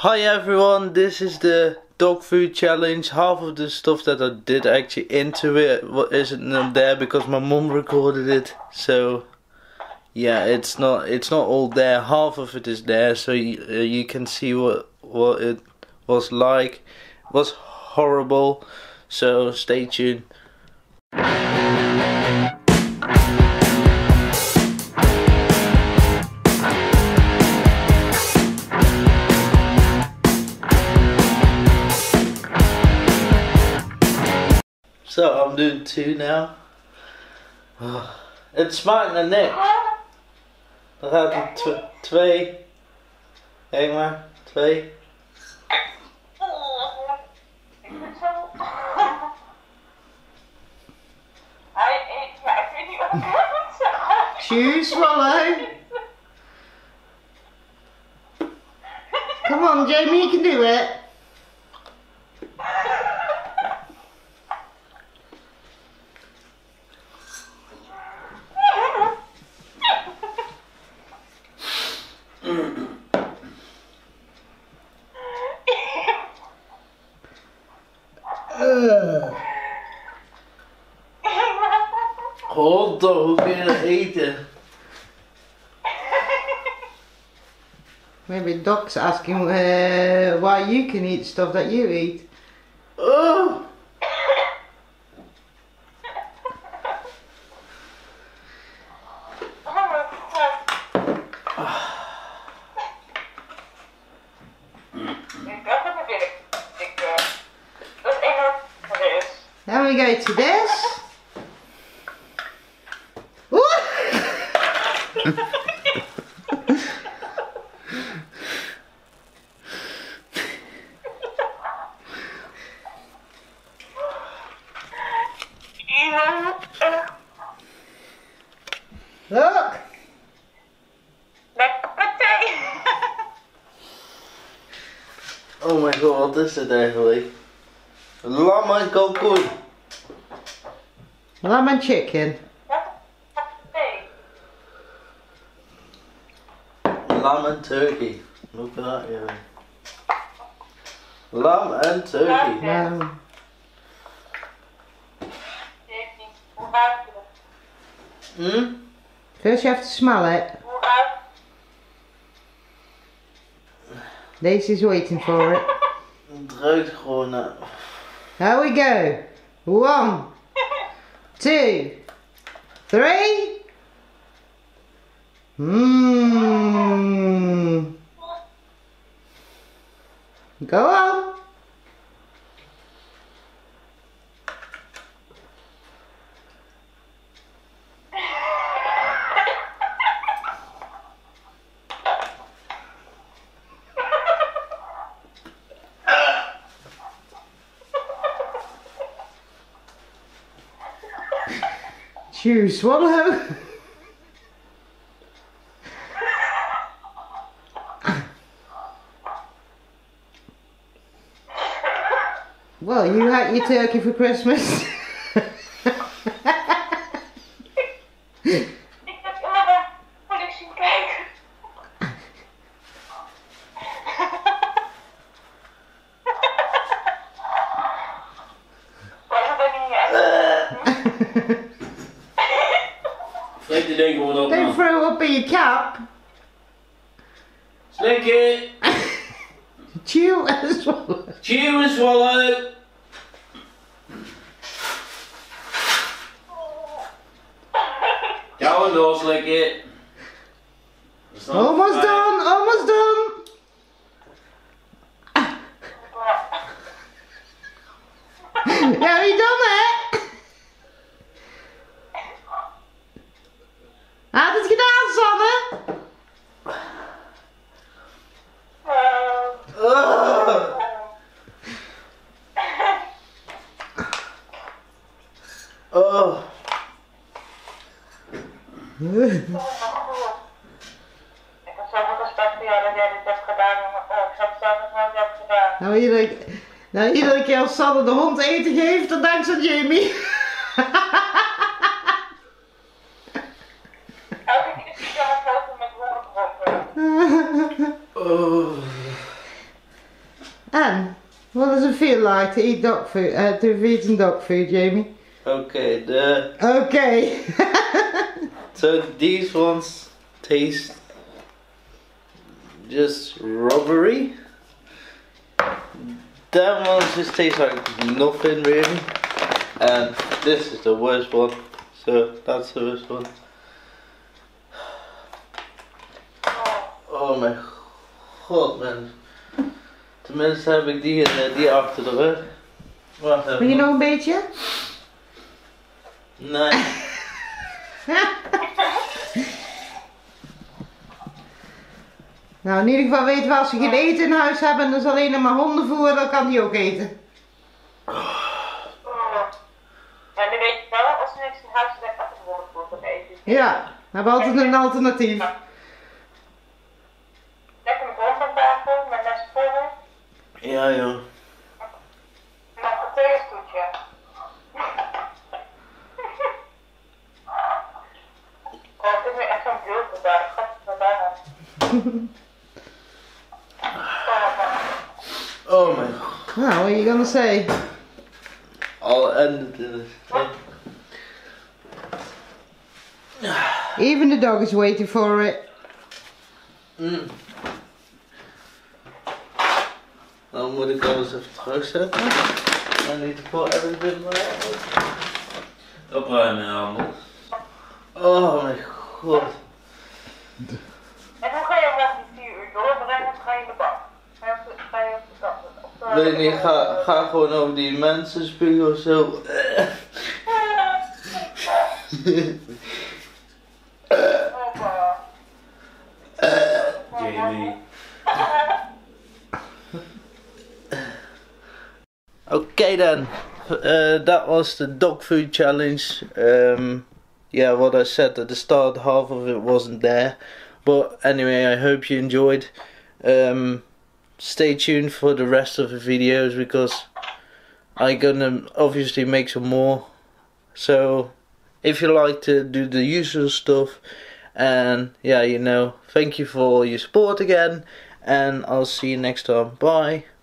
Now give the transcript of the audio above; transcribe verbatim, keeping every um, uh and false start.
Hi everyone, this is the dog food challenge. Half of the stuff that I did actually into it isn't there because my mum recorded it. So yeah, it's not it's not all there. Half of it is there, so you, uh, you can see what what it was like. It was horrible. So stay tuned. So I'm doing two now. Oh, het smaakt naar niks. Dan gaat het tw twee. Kijk maar, twee. Choose swallow. Come on, Jamie, you can do it. Hold on, hoe kun je dat eten? Maybe Doc's asking uh, why you can eat stuff that you eat. Oh! Then we go to this. Look! Oh my god, wat is dit eigenlijk? Lam en kalkoen. Lamb and chicken. Lamb and turkey. Look at that, yeah. Lamb and turkey. No. Hmm? First you have to smell it. Daisy's waiting for it. Het ruikt gewoon naar. Here we go. One, two, three. Mmm. Go on. Chew, swallow. Well, you had your turkey for Christmas. Slik die ding gewoon op. Don't throw up in your cap. Slik it. Chew and swallow. Chew and swallow. Go and door, slik it. Almost done, almost done. Have you done it? Had het gedaan, Sanne? Oh. Oh. Ik heb zoveel respect voor jou dat jij dit hebt gedaan. Oh, ik zou het zelf nog nooit hebben gedaan. Nou, iedere, nou, iedere keer als Sanne de hond eten geeft, dan denkt ze aan Jamie. Elke keer zie ik dan een foto met hondengroppen. Oh. And what does it feel like to eat dog food? Uh, to eat some dog food, Jamie? Okay, the Okay. so these ones taste just rubbery. That one just tastes like nothing really. And this is the worst one. So that's the worst one. Oh mijn god man. Tenminste heb ik die, uh, die achter de rug. Wacht even. Wil je nog een beetje? Nee. Nou, in ieder geval weten we, als we geen eten in huis hebben en dus alleen nog maar hondenvoer, dan kan die ook eten. Maar nu weet je wel, als er niks in huis is, dan kan het gewoon voor het eten. Ja, we hebben altijd een alternatief. Lekker met hond aan tafel, met mes voor. Ja joh. En dan een theestoetje. Oh, ik vind nu echt zo'n beeld erbij. Ik ga het erbij halen. Oh my god. Nou, what are you gonna say? I'll end it. Even the dog is waiting for it. Mm. Dan moet ik alles even terugzetten. I need to put everything right. Opruimen allemaal. Oh mijn god. En hoe ga je nog die vier uur doorbrengen? Of ga je in de bak? Ga je op de, ga je op de kant? Of, uh, Weet niet, ga, ga gewoon over die mensen spugen of zo. Jamie. Okay then, uh, that was the dog food challenge. Um, yeah, what I said at the start, half of it wasn't there. But anyway, I hope you enjoyed. Um, stay tuned for the rest of the videos because I'm gonna obviously make some more. So if you like to do the usual stuff, and yeah, you know, thank you for all your support again, and I'll see you next time. Bye.